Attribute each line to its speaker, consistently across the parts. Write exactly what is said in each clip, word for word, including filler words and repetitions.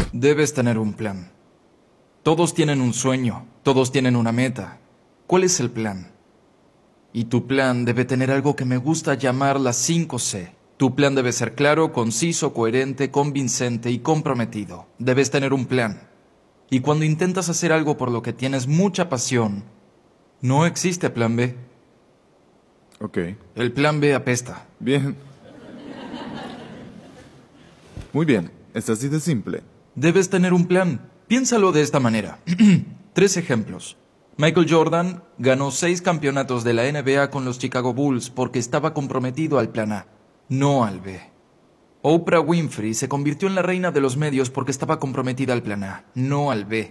Speaker 1: Debes tener un plan. Todos tienen un sueño, todos tienen una meta. ¿Cuál es el plan? Y tu plan debe tener algo que me gusta llamar las cinco C. Tu plan debe ser claro, conciso, coherente, convincente y comprometido. Debes tener un plan. Y cuando intentas hacer algo por lo que tienes mucha pasión, no existe plan B.
Speaker 2: Ok.
Speaker 1: El plan B apesta.
Speaker 2: Bien. Muy bien. Es así de simple.
Speaker 1: Debes tener un plan. Piénsalo de esta manera. Tres ejemplos. Michael Jordan ganó seis campeonatos de la N B A con los Chicago Bulls porque estaba comprometido al plan A, no al B. Oprah Winfrey se convirtió en la reina de los medios porque estaba comprometida al plan A, no al B.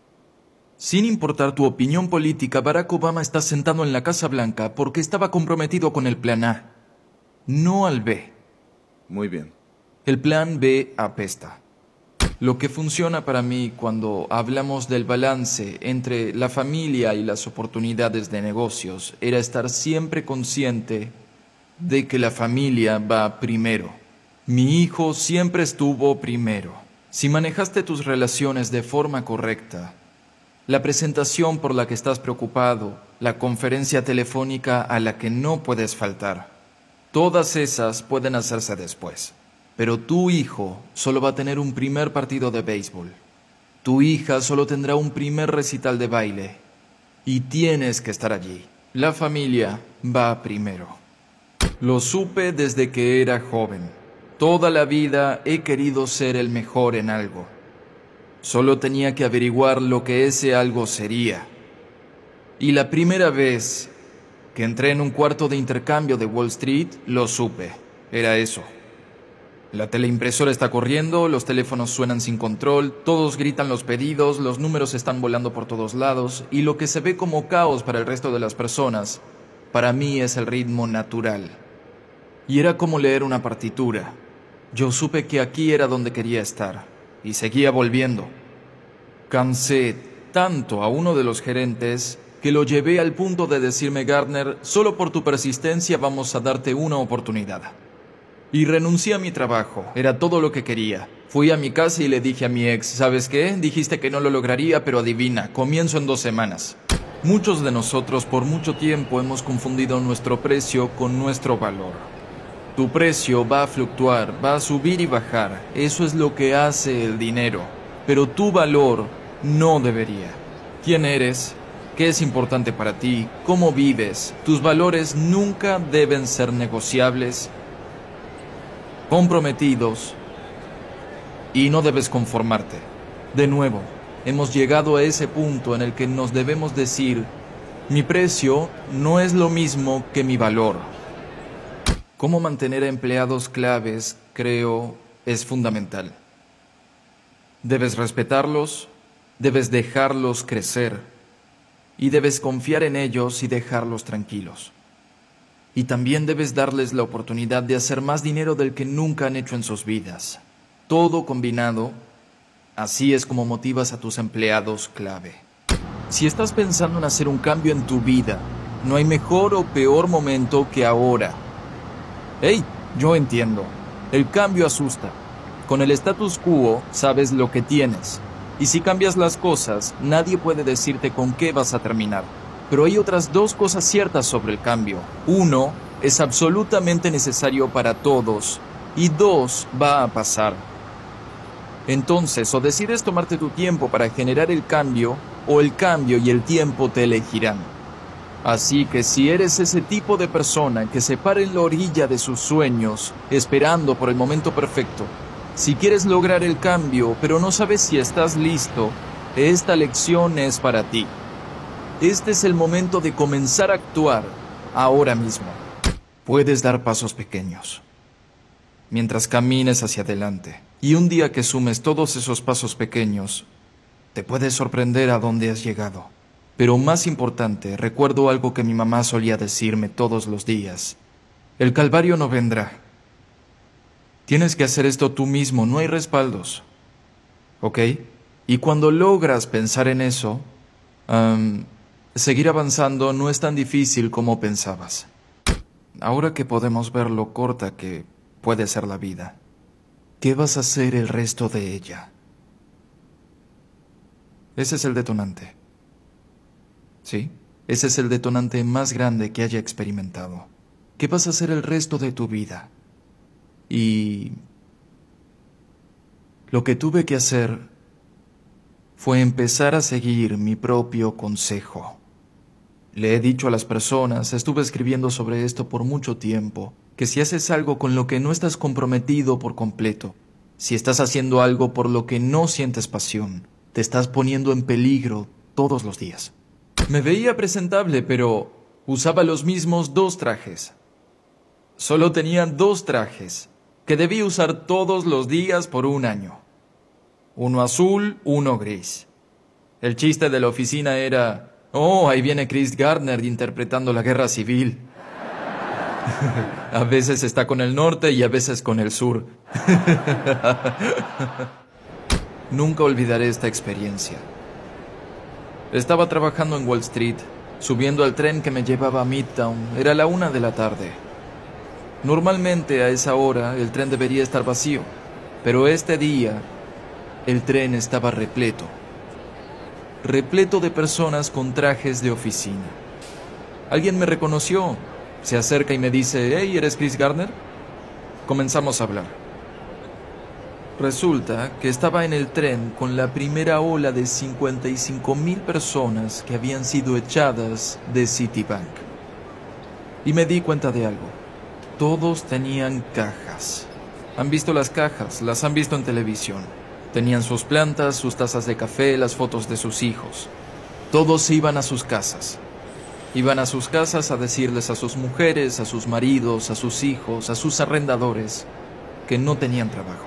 Speaker 1: Sin importar tu opinión política, Barack Obama está sentado en la Casa Blanca porque estaba comprometido con el plan A, no al B.
Speaker 2: Muy bien.
Speaker 1: El plan B apesta. Lo que funciona para mí cuando hablamos del balance entre la familia y las oportunidades de negocios era estar siempre consciente de que la familia va primero. Mi hijo siempre estuvo primero. Si manejaste tus relaciones de forma correcta, la presentación por la que estás preocupado, la conferencia telefónica a la que no puedes faltar, todas esas pueden hacerse después. Pero tu hijo solo va a tener un primer partido de béisbol. Tu hija solo tendrá un primer recital de baile. Y tienes que estar allí. La familia va primero. Lo supe desde que era joven. Toda la vida he querido ser el mejor en algo. Solo tenía que averiguar lo que ese algo sería. Y la primera vez que entré en un cuarto de intercambio de Wall Street, lo supe. Era eso. La teleimpresora está corriendo, los teléfonos suenan sin control, todos gritan los pedidos, los números están volando por todos lados, y lo que se ve como caos para el resto de las personas, para mí es el ritmo natural. Y era como leer una partitura. Yo supe que aquí era donde quería estar, y seguía volviendo. Cansé tanto a uno de los gerentes que lo llevé al punto de decirme: Gardner, solo por tu persistencia vamos a darte una oportunidad. Y renuncié a mi trabajo, era todo lo que quería. Fui a mi casa y le dije a mi ex: ¿sabes qué? Dijiste que no lo lograría, pero adivina, comienzo en dos semanas. Muchos de nosotros por mucho tiempo hemos confundido nuestro precio con nuestro valor. Tu precio va a fluctuar, va a subir y bajar, eso es lo que hace el dinero. Pero tu valor no debería. ¿Quién eres? ¿Qué es importante para ti? ¿Cómo vives? Tus valores nunca deben ser negociables, comprometidos, y no debes conformarte. De nuevo, hemos llegado a ese punto en el que nos debemos decir: mi precio no es lo mismo que mi valor. Cómo mantener a empleados claves, creo, es fundamental. Debes respetarlos, debes dejarlos crecer, y debes confiar en ellos y dejarlos tranquilos. Y también debes darles la oportunidad de hacer más dinero del que nunca han hecho en sus vidas. Todo combinado, así es como motivas a tus empleados clave. Si estás pensando en hacer un cambio en tu vida, no hay mejor o peor momento que ahora. Hey, yo entiendo. El cambio asusta. Con el status quo sabes lo que tienes. Y si cambias las cosas, nadie puede decirte con qué vas a terminar. Pero hay otras dos cosas ciertas sobre el cambio. Uno, es absolutamente necesario para todos. Y dos, va a pasar. Entonces, o decides tomarte tu tiempo para generar el cambio, o el cambio y el tiempo te elegirán. Así que si eres ese tipo de persona que se para en la orilla de sus sueños, esperando por el momento perfecto, si quieres lograr el cambio, pero no sabes si estás listo, esta lección es para ti. Este es el momento de comenzar a actuar ahora mismo. Puedes dar pasos pequeños mientras camines hacia adelante. Y un día que sumes todos esos pasos pequeños, te puedes sorprender a dónde has llegado. Pero más importante, recuerdo algo que mi mamá solía decirme todos los días: el calvario no vendrá. Tienes que hacer esto tú mismo, no hay respaldos. ¿Ok? Y cuando logras pensar en eso, um, seguir avanzando no es tan difícil como pensabas. Ahora que podemos ver lo corta que puede ser la vida, ¿qué vas a hacer el resto de ella? Ese es el detonante. Sí, ese es el detonante más grande que haya experimentado. ¿Qué vas a hacer el resto de tu vida? Y lo que tuve que hacer fue empezar a seguir mi propio consejo. Le he dicho a las personas, estuve escribiendo sobre esto por mucho tiempo, que si haces algo con lo que no estás comprometido por completo, si estás haciendo algo por lo que no sientes pasión, te estás poniendo en peligro todos los días. Me veía presentable, pero usaba los mismos dos trajes. Solo tenía dos trajes, que debí usar todos los días por un año. Uno azul, uno gris. El chiste de la oficina era: oh, ahí viene Chris Gardner interpretando la guerra civil. A veces está con el norte y a veces con el sur. Nunca olvidaré esta experiencia. Estaba trabajando en Wall Street, subiendo al tren que me llevaba a Midtown. Era la una de la tarde. Normalmente a esa hora el tren debería estar vacío, pero este día el tren estaba repleto. Repleto de personas con trajes de oficina. Alguien me reconoció, se acerca y me dice: hey, ¿eres Chris Gardner? Comenzamos a hablar. Resulta que estaba en el tren con la primera ola de cincuenta y cinco mil personas que habían sido echadas de Citibank. Y me di cuenta de algo. Todos tenían cajas. Han visto las cajas, las han visto en televisión. Tenían sus plantas, sus tazas de café, las fotos de sus hijos. Todos iban a sus casas. Iban a sus casas a decirles a sus mujeres, a sus maridos, a sus hijos, a sus arrendadores, que no tenían trabajo.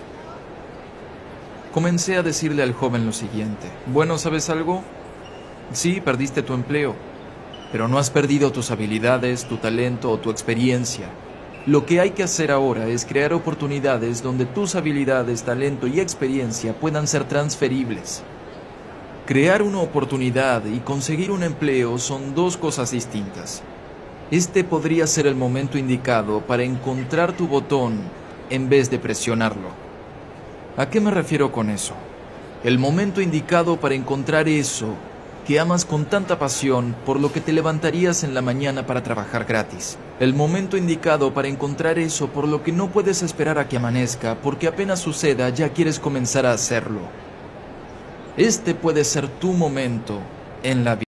Speaker 1: Comencé a decirle al joven lo siguiente: bueno, ¿sabes algo? Sí, perdiste tu empleo, pero no has perdido tus habilidades, tu talento o tu experiencia. Lo que hay que hacer ahora es crear oportunidades donde tus habilidades, talento y experiencia puedan ser transferibles. Crear una oportunidad y conseguir un empleo son dos cosas distintas. Este podría ser el momento indicado para encontrar tu botón en vez de presionarlo. ¿A qué me refiero con eso? El momento indicado para encontrar eso que amas con tanta pasión, por lo que te levantarías en la mañana para trabajar gratis. El momento indicado para encontrar eso por lo que no puedes esperar a que amanezca, porque apenas suceda ya quieres comenzar a hacerlo. Este puede ser tu momento en la vida.